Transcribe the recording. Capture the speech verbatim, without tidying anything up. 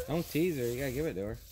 Don't tease her. You gotta give it to her.